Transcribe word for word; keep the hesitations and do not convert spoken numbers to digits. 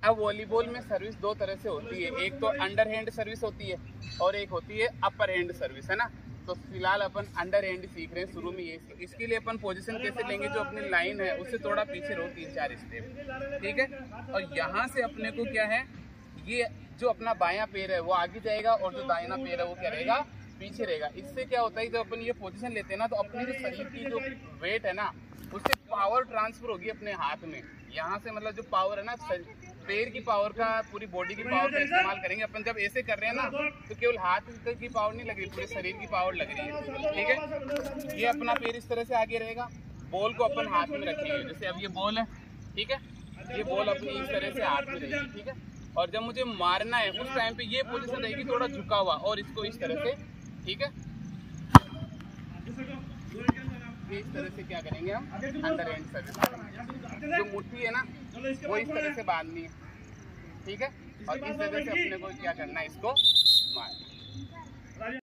अब वॉलीबॉल में सर्विस दो तरह से होती है, एक तो अंडर हैंड सर्विस होती है और एक होती है अपर हैंड सर्विस, है ना। तो फिलहाल अपन अंडर हैंड सीख रहे हैं शुरू में ये। इसके लिए अपन पोजीशन कैसे लेंगे, जो अपनी लाइन है उससे थोड़ा पीछे रहो तीन चार स्टेप, ठीक है। और यहाँ से अपने को क्या है, ये जो अपना बायां पैर है वो आगे जाएगा और जो दाहिना पैर है वो क्या रहेगा, पीछे रहेगा। इससे क्या होता है, जब अपन ये पोजीशन लेते हैं ना तो अपने जो शरीर की जो वेट है ना उससे पावर ट्रांसफर होगी अपने हाथ में। यहाँ से मतलब जो पावर है ना, पैर की पावर का, पूरी बॉडी की पावर का इस्तेमाल करेंगे अपन। जब ऐसे कर रहे हैं ना तो केवल हाथ की पावर नहीं लग रही, पूरे शरीर की पावर लग रही है, ठीक है। ये अपना पैर इस तरह से आगे रहेगा, बॉल को अपन हाथ में रखेंगे। जैसे अब ये बॉल है, ठीक है, ये बॉल अपनी इस तरह से हाथ में रहेगी, ठीक है। और जब मुझे मारना है उस टाइम पे ये पोजीशन रहेगी थोड़ा झुका हुआ, और इसको इस तरह से, ठीक है, इस तरह से क्या करेंगे हम, अंडर हैंड सर्विस करेंगे। जो मुट्ठी है ना वो इस तरह से बांधनी है, ठीक है। और इस तरह से अपने को क्या करना है, इसको